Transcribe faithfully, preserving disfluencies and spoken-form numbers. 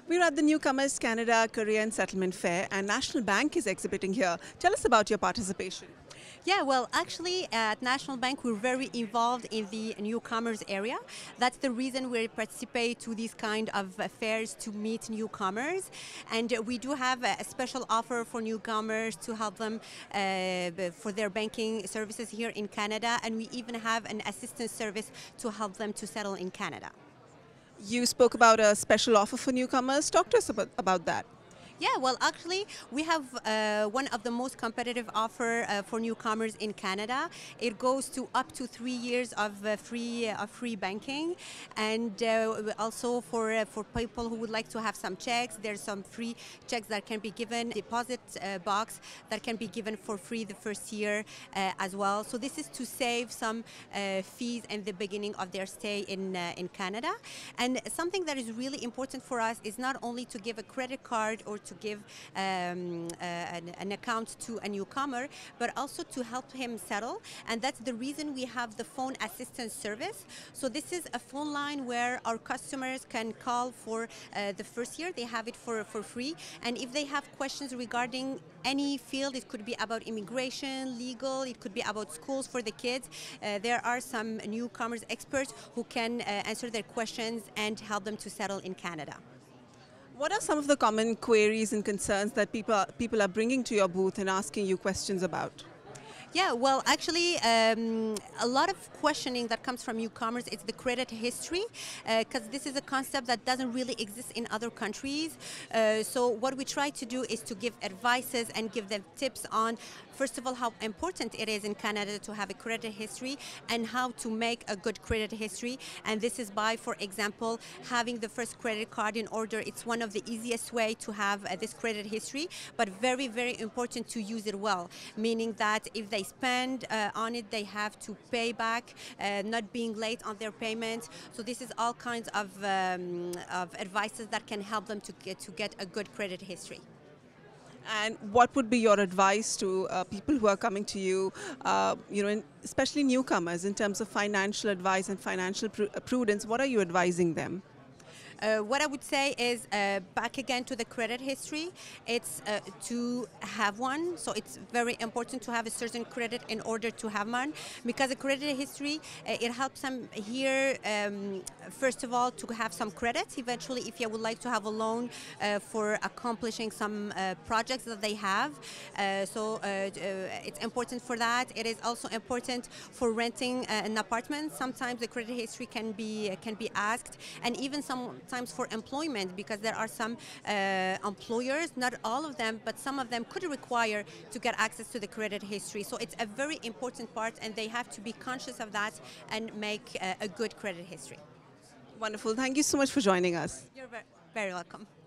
We're at the Newcomers Canada Career and Settlement Fair, and National Bank is exhibiting here. Tell us about your participation. Yeah, well, actually, at National Bank, we're very involved in the newcomers area. That's the reason we participate to these kind of fairs to meet newcomers. And we do have a special offer for newcomers to help them uh, for their banking services here in Canada. And we even have an assistance service to help them to settle in Canada. You spoke about a special offer for newcomers. Talk to us about, about that. Yeah, well, actually, we have uh, one of the most competitive offer uh, for newcomers in Canada. It goes to up to three years of uh, free uh, of free banking, and uh, also for uh, for people who would like to have some checks, there's some free checks that can be given, deposit uh, box that can be given for free the first year uh, as well. So this is to save some uh, fees in the beginning of their stay in uh, in Canada. And something that is really important for us is not only to give a credit card or to give um, uh, an, an account to a newcomer, but also to help him settle. And that's the reason we have the phone assistance service. So this is a phone line where our customers can call for uh, the first year. They have it for, for free. And if they have questions regarding any field, it could be about immigration, legal, it could be about schools for the kids. Uh, there are some newcomers experts who can uh, answer their questions and help them to settle in Canada. What are some of the common queries and concerns that people, people are bringing to your booth and asking you questions about? Yeah, well, actually, um, a lot of questioning that comes from newcomers is the credit history, because uh, this is a concept that doesn't really exist in other countries. Uh, so what we try to do is to give advices and give them tips on, first of all, how important it is in Canada to have a credit history and how to make a good credit history. And this is by, for example, having the first credit card in order. It's one of the easiest way to have uh, this credit history, but very, very important to use it well, meaning that if they spend uh, on it, they have to pay back, uh, not being late on their payments. So this is all kinds of, um, of advices that can help them to get, to get a good credit history. And what would be your advice to uh, people who are coming to you, uh, you know, in, especially newcomers, in terms of financial advice and financial pr prudence? What are you advising them? Uh, what I would say is uh, back again to the credit history. It's uh, to have one, so it's very important to have a certain credit in order to have one, because a credit history, uh, it helps them here, um, first of all, to have some credits. Eventually, if you would like to have a loan uh, for accomplishing some uh, projects that they have, uh, so uh, uh, it's important for that. It is also important for renting uh, an apartment. Sometimes the credit history can be uh, can be asked, and even some. Times for employment, because there are some uh, employers, not all of them, but some of them could require to get access to the credit history. So it's a very important part, and they have to be conscious of that and make uh, a good credit history. Wonderful. Thank you so much for joining us. You're very, very welcome.